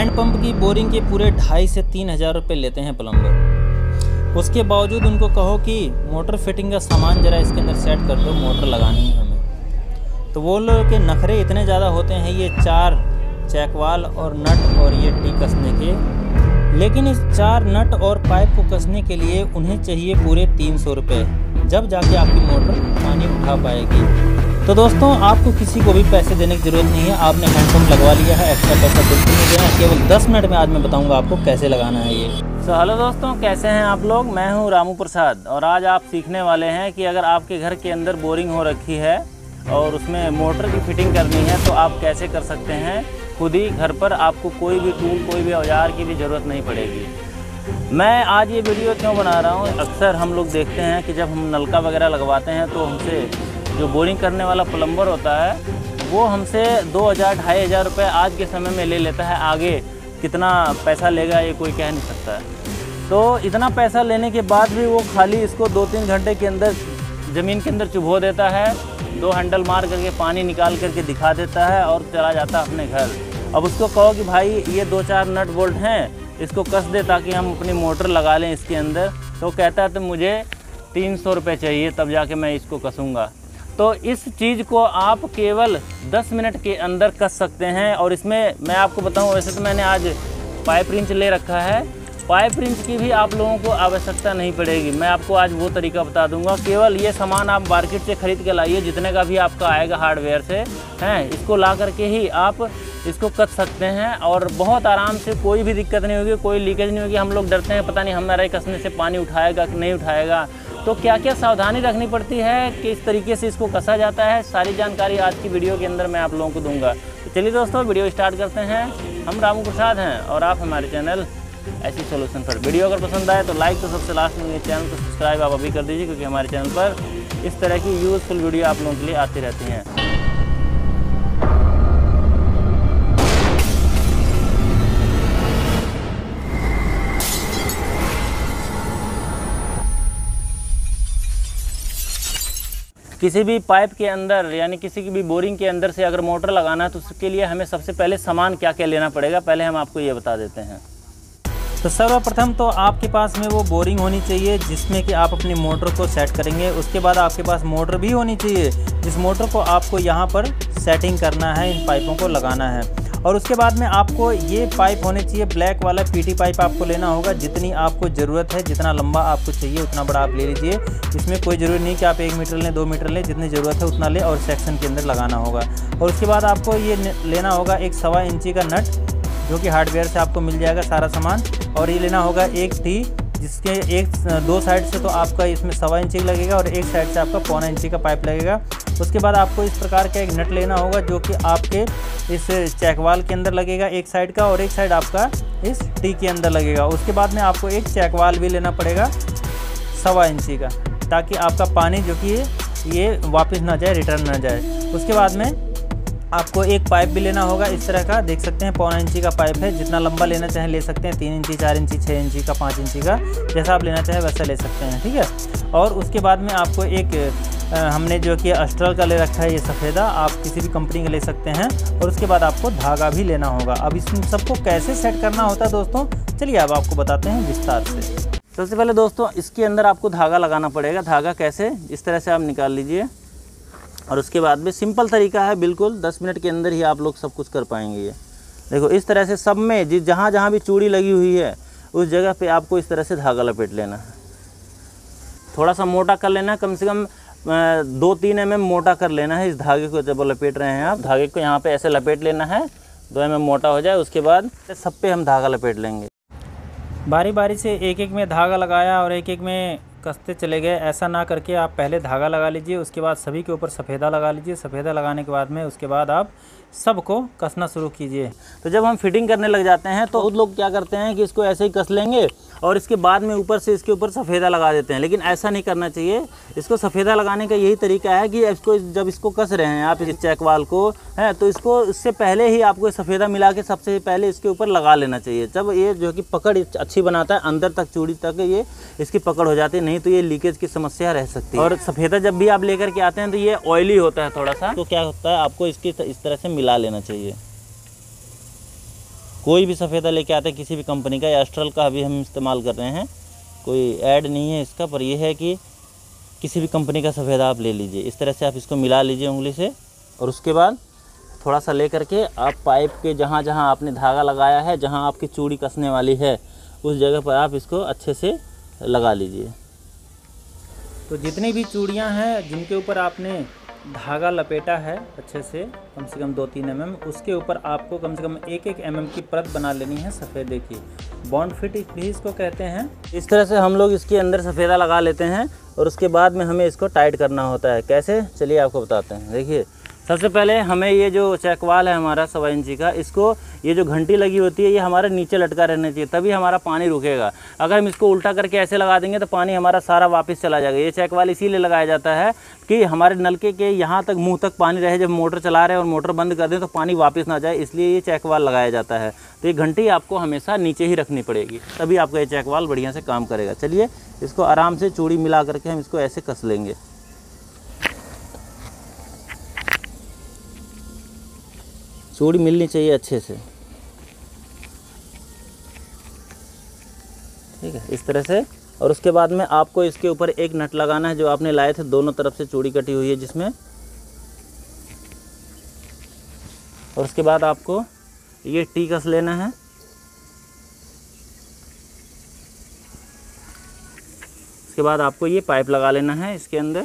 Handpump की boring के पूरे 2,500 से 3,000 रुपये लेते हैं प्लम्बर। उसके बावजूद उनको कहो कि मोटर फिटिंग का सामान ज़रा इसके अंदर सेट कर दो, मोटर लगानी है हमें, तो वो लोग के नखरे इतने ज़्यादा होते हैं, ये 4 चैकवाल और नट और ये टी कसने के। लेकिन इस 4 नट और पाइप को कसने के लिए उन्हें चाहिए पूरे 300 रुपये, जब जाके आपकी मोटर पानी उठा पाएगी। तो दोस्तों, आपको किसी को भी पैसे देने की ज़रूरत नहीं है। आपने हैंडपम्प लगवा लिया है, एक्स्ट्रा पैसा बिल्कुल नहीं देना। केवल 10 मिनट में आज मैं बताऊंगा आपको कैसे लगाना है ये। हेलो दोस्तों, कैसे हैं आप लोग। मैं हूं रामू प्रसाद और आज आप सीखने वाले हैं कि अगर आपके घर के अंदर बोरिंग हो रखी है और उसमें मोटर की फिटिंग करनी है तो आप कैसे कर सकते हैं खुद ही घर पर। आपको कोई भी टूल, कोई भी औजार की भी ज़रूरत नहीं पड़ेगी। मैं आज ये वीडियो क्यों बना रहा हूँ, अक्सर हम लोग देखते हैं कि जब हम नलका वगैरह लगवाते हैं तो हमसे जो बोरिंग करने वाला प्लम्बर होता है वो हमसे 2,000-2,500 रुपये आज के समय में ले लेता है। आगे कितना पैसा लेगा ये कोई कह नहीं सकता है। तो इतना पैसा लेने के बाद भी वो खाली इसको 2-3 घंटे के अंदर ज़मीन के अंदर चुभो देता है, 2 हैंडल मार करके पानी निकाल करके दिखा देता है और चला जाता है अपने घर। अब उसको कहो कि भाई ये 2-4 नट बोल्ट हैं, इसको कस दे ताकि हम अपनी मोटर लगा लें इसके अंदर, तो कहता है तो मुझे 300 रुपये चाहिए तब जाके मैं इसको कसूँगा। तो इस चीज़ को आप केवल 10 मिनट के अंदर कस सकते हैं। और इसमें मैं आपको बताऊं, वैसे तो मैंने आज पाइप रिंच ले रखा है, पाइप रिंच की भी आप लोगों को आवश्यकता नहीं पड़ेगी। मैं आपको आज वो तरीका बता दूंगा। केवल ये सामान आप मार्केट से ख़रीद के लाइए, जितने का भी आपका आएगा हार्डवेयर से, हैं, इसको ला करके ही आप इसको कस सकते हैं और बहुत आराम से, कोई भी दिक्कत नहीं होगी, कोई लीकेज नहीं होगी। हम लोग डरते हैं पता नहीं हमारे कसने से पानी उठाएगा कि नहीं उठाएगा, तो क्या क्या सावधानी रखनी पड़ती है कि इस तरीके से इसको कसा जाता है, सारी जानकारी आज की वीडियो के अंदर मैं आप लोगों को दूंगा। तो चलिए दोस्तों, वीडियो स्टार्ट करते हैं। हम रामू प्रसाद हैं और आप हमारे चैनल ऐसी सॉल्यूशन पर। वीडियो अगर पसंद आए तो लाइक, तो सबसे लास्ट में चैनल को सब्सक्राइब आप अभी कर दीजिए, क्योंकि हमारे चैनल पर इस तरह की यूज़फुल वीडियो आप लोगों के लिए आती रहती हैं। किसी भी पाइप के अंदर यानी किसी की भी बोरिंग के अंदर से अगर मोटर लगाना है तो उसके लिए हमें सबसे पहले सामान क्या क्या लेना पड़ेगा, पहले हम आपको ये बता देते हैं। तो सर्वप्रथम तो आपके पास में वो बोरिंग होनी चाहिए जिसमें कि आप अपनी मोटर को सेट करेंगे। उसके बाद आपके पास मोटर भी होनी चाहिए, जिस मोटर को आपको यहाँ पर सेटिंग करना है, इन पाइपों को लगाना है। और उसके बाद में आपको ये पाइप होने चाहिए, ब्लैक वाला पीटी पाइप आपको लेना होगा। जितनी आपको ज़रूरत है, जितना लंबा आपको चाहिए उतना बड़ा आप ले लीजिए। इसमें कोई ज़रूरत नहीं कि आप 1 मीटर लें, 2 मीटर लें, जितनी ज़रूरत है उतना लें और सेक्शन के अंदर लगाना होगा। और उसके बाद आपको ये लेना होगा 1 सवा इंची का नट, जो कि हार्डवेयर से आपको मिल जाएगा सारा सामान। और ये लेना होगा 1 टी, जिसके 2 साइड से तो आपका इसमें सवा इंची लगेगा और 1 साइड से आपका 1.25 इंची का पाइप लगेगा। उसके बाद आपको इस प्रकार का एक नट लेना होगा जो कि आपके इस चैकवाल के अंदर लगेगा, 1 साइड का, और 1 साइड आपका इस टी के अंदर लगेगा। उसके बाद में आपको एक चैकवाल भी लेना पड़ेगा सवा इंची का, ताकि आपका पानी जो कि ये वापस ना जाए, रिटर्न ना जाए। उसके बाद में आपको एक पाइप भी लेना होगा इस तरह का, देख सकते हैं 1.25 इंची का पाइप है। जितना लंबा लेना चाहें ले सकते हैं, 3 इंची, 4 इंची, 6 इंची का, 5 इंची का, जैसा आप लेना चाहें वैसा ले सकते हैं, ठीक है। और उसके बाद में आपको एक हमने जो कि अस्ट्रल का ले रखा है, ये सफ़ेदा, आप किसी भी कंपनी का ले सकते हैं। और उसके बाद आपको धागा भी लेना होगा। अब इस सबको कैसे सेट करना होता है दोस्तों, चलिए अब आपको बताते हैं विस्तार से। सबसे पहले दोस्तों, इसके अंदर आपको धागा लगाना पड़ेगा। धागा कैसे, इस तरह से आप निकाल लीजिए और उसके बाद में सिंपल तरीका है, बिल्कुल 10 मिनट के अंदर ही आप लोग सब कुछ कर पाएंगे। ये देखो, इस तरह से सब में जहाँ जहाँ भी चूड़ी लगी हुई है उस जगह पे आपको इस तरह से धागा लपेट लेना है। थोड़ा सा मोटा कर लेना है, कम से कम 2-3 mm मोटा कर लेना है इस धागे को। जब लपेट रहे हैं आप, धागे को यहाँ पे ऐसे लपेट लेना है, 2 mm मोटा हो जाए। उसके बाद सब पे हम धागा लपेट लेंगे। बारी बारी से एक एक में धागा लगाया और एक एक में कसते चले गए, ऐसा ना करके आप पहले धागा लगा लीजिए, उसके बाद सभी के ऊपर सफ़ेदा लगा लीजिए। सफ़ेदा लगाने के बाद में उसके बाद आप सबको कसना शुरू कीजिए। तो जब हम फिटिंग करने लग जाते हैं तो उन लोग क्या करते हैं कि इसको ऐसे ही कस लेंगे और इसके बाद में ऊपर से इसके ऊपर सफ़ेदा लगा देते हैं, लेकिन ऐसा नहीं करना चाहिए। इसको सफ़ेदा लगाने का यही तरीका है कि इसको जब इसको कस रहे हैं आप इस चैकवाल को, है, तो इसको इससे पहले ही आपको सफ़ेदा मिला के सबसे पहले इसके ऊपर लगा लेना चाहिए। जब ये जो कि पकड़ अच्छी बनाता है, अंदर तक चूड़ी तक ये इसकी पकड़ हो जाती है, नहीं तो ये लीकेज की समस्या रह सकती है। और सफ़ेदा जब भी आप लेकर के आते हैं तो ये ऑयली होता है थोड़ा सा, तो क्या होता है आपको इसकी इस तरह से मिला लेना चाहिए। कोई भी सफ़ेदा लेके आते हैं किसी भी कंपनी का, एस्ट्रल का अभी हम इस्तेमाल कर रहे हैं, कोई ऐड नहीं है इसका, पर यह है कि किसी भी कंपनी का सफ़ेदा आप ले लीजिए। इस तरह से आप इसको मिला लीजिए उंगली से, और उसके बाद थोड़ा सा ले करके आप पाइप के जहाँ जहाँ आपने धागा लगाया है, जहाँ आपकी चूड़ी कसने वाली है, उस जगह पर आप इसको अच्छे से लगा लीजिए। तो जितनी भी चूड़ियाँ हैं जिनके ऊपर आपने धागा लपेटा है अच्छे से कम 2-3 mm, उसके ऊपर आपको कम से कम 1-1 mm की परत बना लेनी है सफ़ेदे की। बॉन्ड फिट भी इसको कहते हैं। इस तरह से हम लोग इसके अंदर सफ़ेदा लगा लेते हैं और उसके बाद में हमें इसको टाइट करना होता है। कैसे, चलिए आपको बताते हैं। देखिए, सबसे पहले हमें ये जो चेकवाल है हमारा 1.25 इंची का, इसको ये जो घंटी लगी होती है ये हमारे नीचे लटका रहना चाहिए, तभी हमारा पानी रुकेगा। अगर हम इसको उल्टा करके ऐसे लगा देंगे तो पानी हमारा सारा वापस चला जाएगा। ये चेकवाल इसीलिए लगाया जाता है कि हमारे नलके के यहाँ तक, मुंह तक पानी रहे। जब मोटर चला रहे हैं और मोटर बंद कर दें तो पानी वापस ना जाए, इसलिए ये चेकवाल लगाया जाता है। तो ये घंटी आपको हमेशा नीचे ही रखनी पड़ेगी, तभी आपका ये चेकवाल बढ़िया से काम करेगा। चलिए इसको आराम से चूड़ी मिला करके हम इसको ऐसे कस लेंगे। चूड़ी मिलनी चाहिए अच्छे से, ठीक है, इस तरह से। और उसके बाद में आपको इसके ऊपर एक नट लगाना है जो आपने लाए थे, दोनों तरफ से चूड़ी कटी हुई है जिसमें। और उसके बाद आपको ये टी कस लेना है। उसके बाद आपको ये पाइप लगा लेना है इसके अंदर,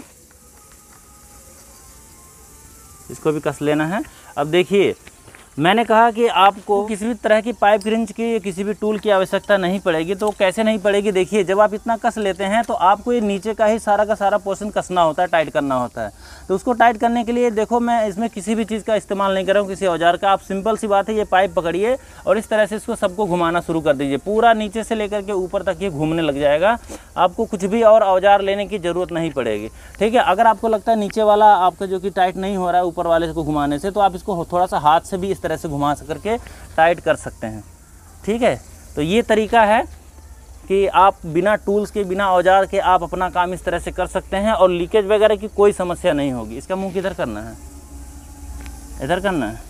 इसको भी कस लेना है। अब देखिए, मैंने कहा कि आपको किसी भी तरह की पाइप रिंच की, किसी भी टूल की आवश्यकता नहीं पड़ेगी। तो कैसे नहीं पड़ेगी, देखिए, जब आप इतना कस लेते हैं तो आपको ये नीचे का ही सारा का सारा पोर्शन कसना होता है, टाइट करना होता है। तो उसको टाइट करने के लिए देखो, मैं इसमें किसी भी चीज़ का इस्तेमाल नहीं कर रहा हूँ, किसी औजार का। आप सिंपल सी बात है, ये पाइप पकड़िए और इस तरह से इसको सबको घुमाना शुरू कर दीजिए। पूरा नीचे से लेकर के ऊपर तक ये घूमने लग जाएगा। आपको कुछ भी और औजार लेने की ज़रूरत नहीं पड़ेगी, ठीक है। अगर आपको लगता है नीचे वाला आपका जो कि टाइट नहीं हो रहा है ऊपर वाले को घुमाने से, तो आप इसको थोड़ा सा हाथ से भी इस तरह से घुमा करके टाइट कर सकते हैं, ठीक है। तो ये तरीका है कि आप बिना टूल्स के, बिना औजार के आप अपना काम इस तरह से कर सकते हैं और लीकेज वगैरह की कोई समस्या नहीं होगी। इसका मुंह किधर करना है, इधर करना है,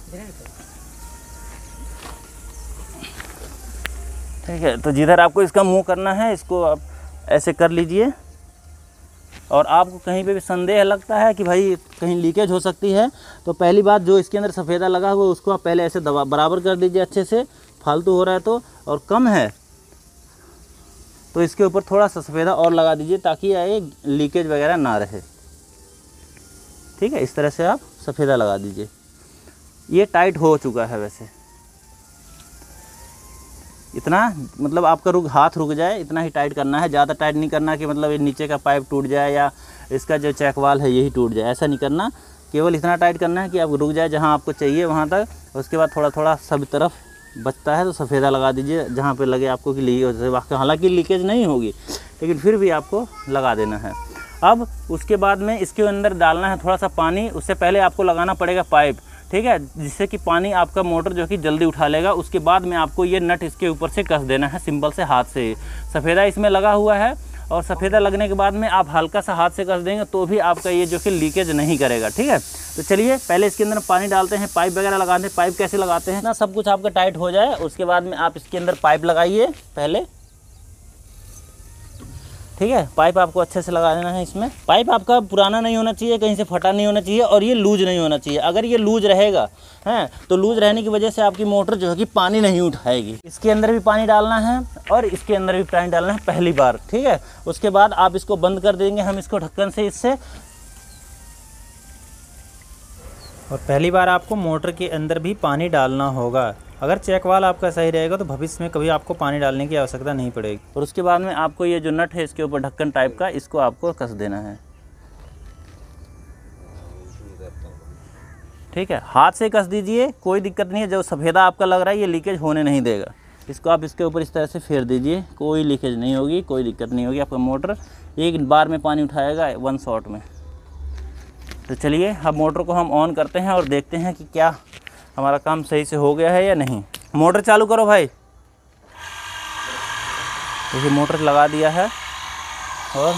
ठीक है। तो जिधर आपको इसका मुंह करना है इसको आप ऐसे कर लीजिए। और आपको कहीं पे भी संदेह लगता है कि भाई कहीं लीकेज हो सकती है, तो पहली बात, जो इसके अंदर सफ़ेदा लगा हुआ है उसको आप पहले ऐसे दबा बराबर कर दीजिए अच्छे से। फालतू हो रहा है तो, और कम है तो इसके ऊपर थोड़ा सा सफ़ेदा और लगा दीजिए ताकि ये लीकेज वगैरह ना रहे, ठीक है। इस तरह से आप सफ़ेदा लगा दीजिए। ये टाइट हो चुका है वैसे, इतना मतलब आपका हाथ रुक जाए इतना ही टाइट करना है। ज़्यादा टाइट नहीं करना कि मतलब ये नीचे का पाइप टूट जाए या इसका जो चेकवाल है यही टूट जाए, ऐसा नहीं करना। केवल इतना टाइट करना है कि आप रुक जाए जहाँ आपको चाहिए वहाँ तक। उसके बाद थोड़ा थोड़ा सब तरफ बचता है तो सफ़ेदा लगा दीजिए जहाँ पे लगे आपको कि लीकेज, हालांकि लीकेज नहीं होगी लेकिन फिर भी आपको लगा देना है। अब उसके बाद में इसके अंदर डालना है थोड़ा सा पानी। उससे पहले आपको लगाना पड़ेगा पाइप, ठीक है, जिससे कि पानी आपका मोटर जो कि जल्दी उठा लेगा। उसके बाद में आपको ये नट इसके ऊपर से कस देना है, सिंपल से हाथ से। सफ़ेदा इसमें लगा हुआ है और सफ़ेदा लगने के बाद में आप हल्का सा हाथ से कस देंगे तो भी आपका ये जो कि लीकेज नहीं करेगा, ठीक है। तो चलिए पहले इसके अंदर पानी डालते हैं, पाइप वगैरह लगाते हैं। पाइप कैसे लगाते हैं ना, सब कुछ आपका टाइट हो जाए उसके बाद में आप इसके अंदर पाइप लगाइए पहले, ठीक है। पाइप आपको अच्छे से लगा देना है इसमें। पाइप आपका पुराना नहीं होना चाहिए, कहीं से फटा नहीं होना चाहिए और ये लूज नहीं होना चाहिए। अगर ये लूज रहेगा हैं तो लूज रहने की वजह से आपकी मोटर जो है कि पानी नहीं उठाएगी। इसके अंदर भी पानी डालना है और इसके अंदर भी पानी डालना है पहली बार, ठीक है। उसके बाद आप इसको बंद कर देंगे हम इसको ढक्कन से इससे। और पहली बार आपको मोटर के अंदर भी पानी डालना होगा। अगर चेकवाल आपका सही रहेगा तो भविष्य में कभी आपको पानी डालने की आवश्यकता नहीं पड़ेगी। और उसके बाद में आपको ये जो नट है इसके ऊपर ढक्कन टाइप का, इसको आपको कस देना है, ठीक है। हाथ से कस दीजिए, कोई दिक्कत नहीं है। जो सफ़ेदा आपका लग रहा है ये लीकेज होने नहीं देगा। इसको आप इसके ऊपर इस तरह से फेर दीजिए, कोई लीकेज नहीं होगी, कोई दिक्कत नहीं होगी। आपका मोटर एक बार में पानी उठाएगा 1 शॉट में। तो चलिए अब मोटर को हम ऑन करते हैं और देखते हैं कि क्या हमारा काम सही से हो गया है या नहीं। मोटर चालू करो भाई। देखिए मोटर लगा दिया है और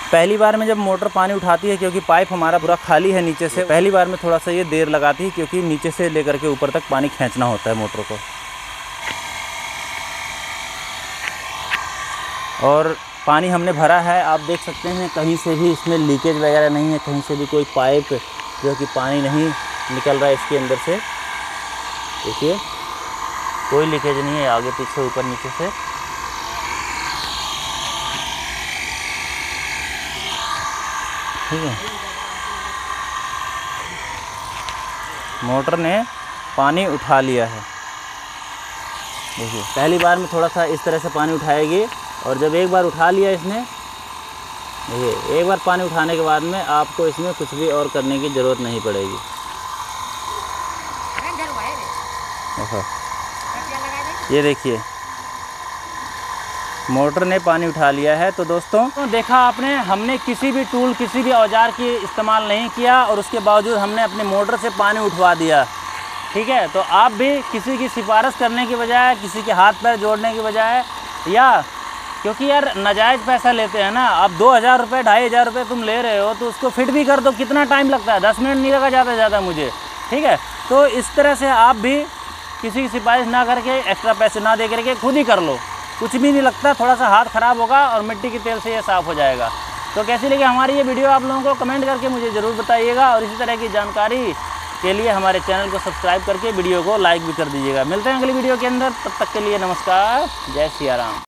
पहली बार में जब मोटर पानी उठाती है, क्योंकि पाइप हमारा पूरा खाली है नीचे से, पहली बार में थोड़ा सा ये देर लगाती है, क्योंकि नीचे से लेकर के ऊपर तक पानी खींचना होता है मोटर को। और पानी हमने भरा है, आप देख सकते हैं कहीं से भी इसमें लीकेज वगैरह नहीं है, कहीं से भी कोई पाइप जो कि पानी नहीं निकल रहा है इसके अंदर से। देखिए कोई लीकेज नहीं है आगे पीछे ऊपर नीचे से। ठीक है, मोटर ने पानी उठा लिया है। देखिए पहली बार में थोड़ा सा इस तरह से पानी उठाएगी, और जब एक बार उठा लिया इसने, देखिए एक बार पानी उठाने के बाद में आपको इसमें कुछ भी और करने की ज़रूरत नहीं पड़ेगी। ये देखिए मोटर ने पानी उठा लिया है। तो दोस्तों देखा आपने, हमने किसी भी टूल, किसी भी औजार की इस्तेमाल नहीं किया, और उसके बावजूद हमने अपनी मोटर से पानी उठवा दिया। ठीक है, तो आप भी किसी की सिफारिश करने की बजाय, किसी के हाथ पैर जोड़ने की बजाय, या क्योंकि यार नाजायज़ पैसा लेते हैं ना, आप 2000 रुपये 2500 रुपये तुम ले रहे हो, तो उसको फिट भी कर दो। कितना टाइम लगता है? 10 मिनट नहीं लगा ज़्यादा से ज़्यादा मुझे। ठीक है, तो इस तरह से आप भी किसी की सिफारिश ना करके, एक्स्ट्रा पैसे ना दे करके खुद ही कर लो। कुछ भी नहीं लगता, थोड़ा सा हाथ ख़राब होगा और मिट्टी के तेल से ये साफ़ हो जाएगा। तो कैसी लगी हमारी ये वीडियो आप लोगों को कमेंट करके मुझे ज़रूर बताइएगा, और इसी तरह की जानकारी के लिए हमारे चैनल को सब्सक्राइब करके वीडियो को लाइक भी कर दीजिएगा। मिलते हैं अगली वीडियो के अंदर, तब तक के लिए नमस्कार, जय सिया राम।